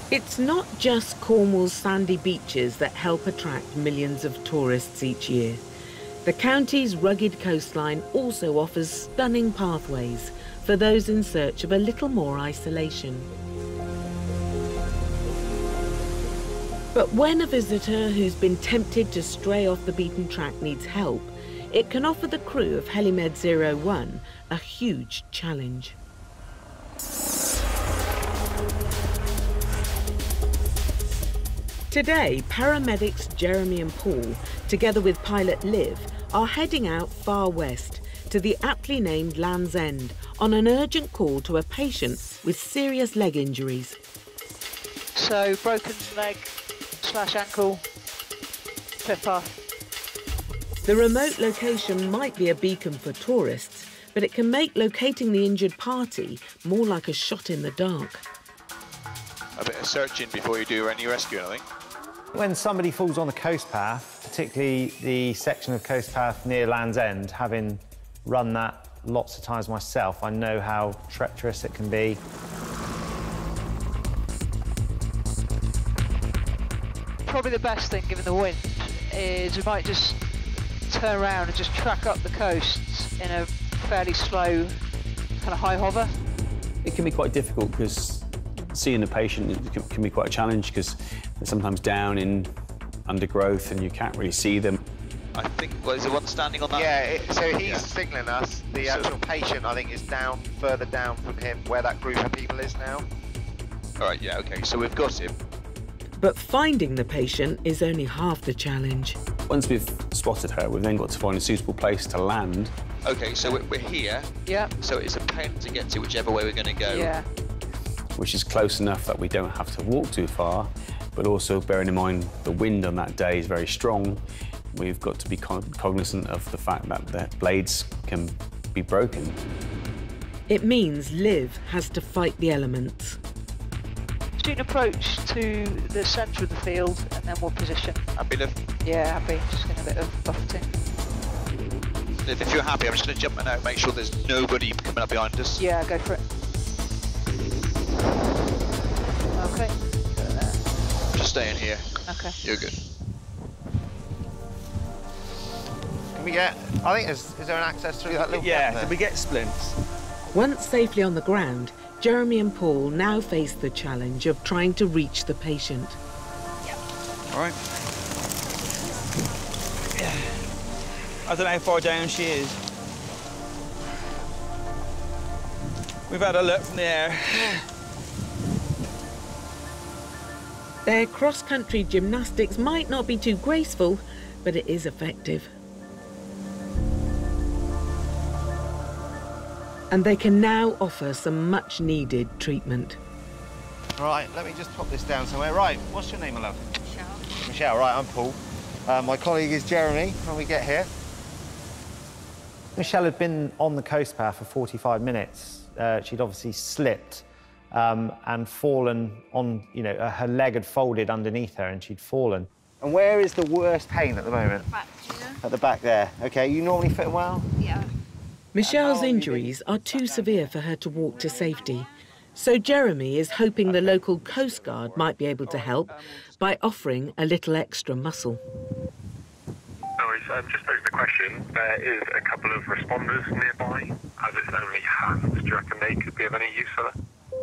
It's not just Cornwall's sandy beaches that help attract millions of tourists each year. The county's rugged coastline also offers stunning pathways for those in search of a little more isolation. But when a visitor who's been tempted to stray off the beaten track needs help, it can offer the crew of Helimed 01 a huge challenge. Today, paramedics Jeremy and Paul, together with pilot Liv, are heading out far west to the aptly named Land's End on an urgent call to a patient with serious leg injuries. So, broken leg / ankle, footpath. The remote location might be a beacon for tourists, but it can make locating the injured party more like a shot in the dark. A bit of searching before you do any rescue, I think. When somebody falls on the coast path, particularly the section of coast path near Land's End, having run that lots of times myself, I know how treacherous it can be. Probably the best thing, given the wind, is we might just turn around and just track up the coast in a fairly slow, kind of high hover. It can be quite difficult because seeing the patient can be quite a challenge because they're sometimes down in undergrowth and you can't really see them. I think, well, is there one standing on that? Yeah, so he's signalling us. The actual patient, I think, is down, further down from him, where that group of people is now. All right, yeah, OK, so we've got him. But finding the patient is only half the challenge. Once we've spotted her, we've then got to find a suitable place to land. OK, so we're here. Yeah. So it's a pain to get to whichever way we're going to go. Yeah. Which is close enough that we don't have to walk too far, but also bearing in mind the wind on that day is very strong. We've got to be cognizant of the fact that the blades can be broken. It means Liv has to fight the elements. Do an approach to the centre of the field and then we'll position. Happy, Liv? Yeah, happy. Just getting a bit of buffeting. Liv, if you're happy, I'm just going to jump in out, make sure there's nobody coming up behind us. Yeah, go for it. Okay. Just stay in here. Okay. You're good. Can we get, I think, is there an access through that little gap there? Can we get splints? Once safely on the ground, Jeremy and Paul now face the challenge of trying to reach the patient. Yep. All right. Yeah. I don't know how far down she is. We've had a look from the air. Their cross-country gymnastics might not be too graceful, but it is effective. And they can now offer some much-needed treatment. Right, let me just pop this down somewhere. Right, what's your name, my love? Michelle. Michelle, right, I'm Paul. My colleague is Jeremy, when we get here. Michelle had been on the coast path for 45 minutes. She'd obviously slipped and fallen on, you know, her leg had folded underneath her and she'd fallen. And where is the worst pain at the moment? Back here. At the back there. OK, you normally fit well? Yeah. Michelle's injuries are too severe for her to walk to safety, so Jeremy is hoping the local coastguard might be able to help by offering a little extra muscle. No worries, just posing the question, there is a couple of responders nearby. As it's only hands, do you reckon they could be of any use for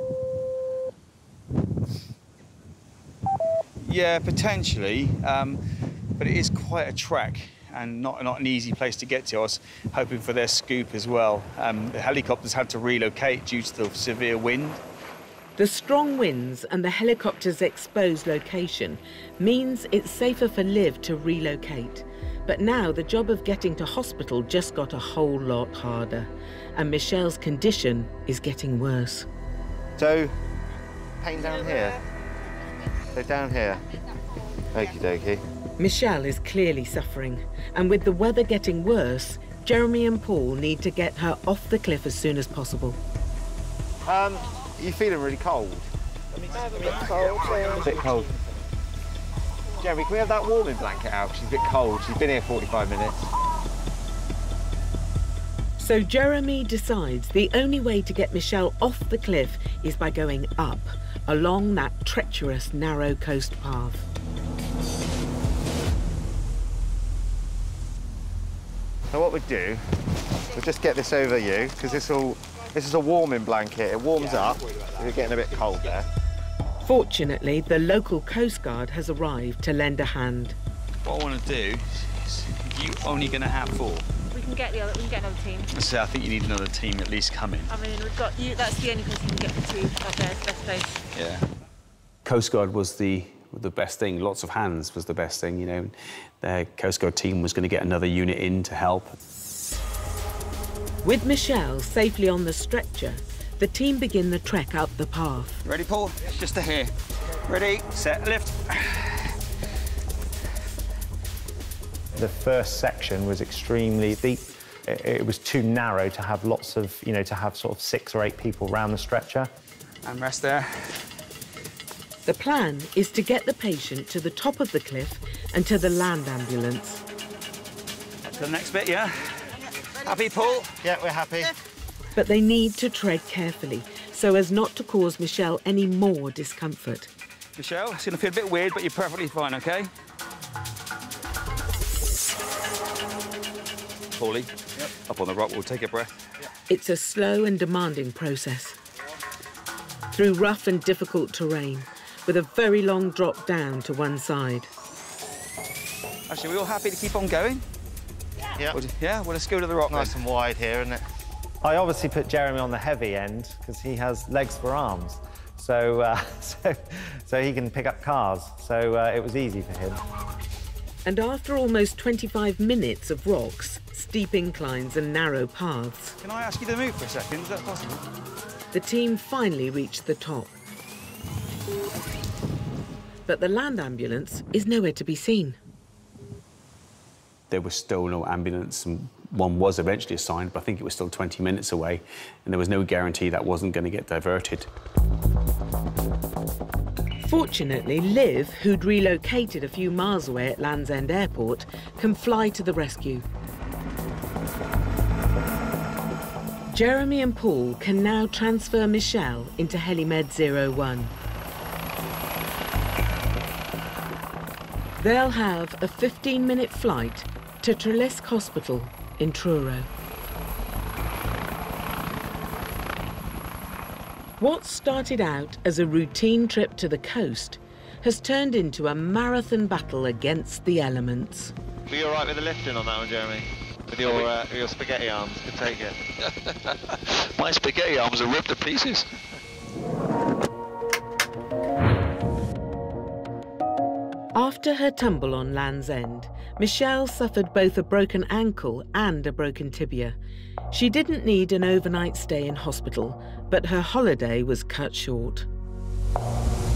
that? Yeah, potentially, but it is quite a trek and not an easy place to get to. I was hoping for their scoop as well. The helicopters had to relocate due to the severe wind. The strong winds and the helicopter's exposed location means it's safer for Liv to relocate. But now the job of getting to hospital just got a whole lot harder, and Michelle's condition is getting worse. So, pain down here? So down here? Okie dokie. Michelle is clearly suffering, and with the weather getting worse, Jeremy and Paul need to get her off the cliff as soon as possible. You feeling really cold? A bit cold. A bit cold. Jeremy, can we have that warming blanket out? She's a bit cold. She's been here 45 minutes. So Jeremy decides the only way to get Michelle off the cliff is by going up, along that treacherous, narrow coast path. So what we'd do, we'll just get this over you, because this is a warming blanket. It warms up. You're getting a bit cold there. Fortunately, the local coastguard has arrived to lend a hand. What I want to do is, you only going to have 4. We can get another team. So I think you need another team at least coming. I mean, we've got you. That's the only place we can get the 2 up there. It's the best place. Yeah. Coastguard was the best thing. Lots of hands was the best thing, you know. The coastguard team was going to get another unit in to help. With Michelle safely on the stretcher, the team begin the trek up the path. Ready, Paul? Just to here. Ready, set, lift. The first section was extremely deep. It was too narrow to have lots of, you know, to have sort of 6 or 8 people around the stretcher. And rest there. The plan is to get the patient to the top of the cliff and to the land ambulance. Up to the next bit, yeah? Happy, Paul? Yeah, we're happy. But they need to tread carefully so as not to cause Michelle any more discomfort. Michelle, it's going to feel a bit weird, but you're perfectly fine, OK? Paulie, up on the rock, we'll take a breath. It's a slow and demanding process. Through rough and difficult terrain, with a very long drop down to one side. Actually, we're all happy to keep on going? Yeah. Yeah, well, let's go to the rock. Nice and wide here, isn't it? I obviously put Jeremy on the heavy end because he has legs for arms. So, so he can pick up cars. So it was easy for him. And after almost 25 minutes of rocks, steep inclines and narrow paths, Can I ask you to move for a second? Is that possible? the team finally reached the top. But the land ambulance is nowhere to be seen. There was still no ambulance, and one was eventually assigned, but I think it was still 20 minutes away, and there was no guarantee that wasn't going to get diverted. Fortunately, Liv, who'd relocated a few miles away at Land's End Airport, can fly to the rescue. Jeremy and Paul can now transfer Michelle into Helimed 01. They'll have a 15-minute flight to Treliske Hospital in Truro. What started out as a routine trip to the coast has turned into a marathon battle against the elements. Were you all right with the lifting on that one, Jeremy? With your spaghetti arms, could take it. My spaghetti arms are ripped to pieces. After her tumble on Land's End, Michelle suffered both a broken ankle and a broken tibia. She didn't need an overnight stay in hospital, but her holiday was cut short.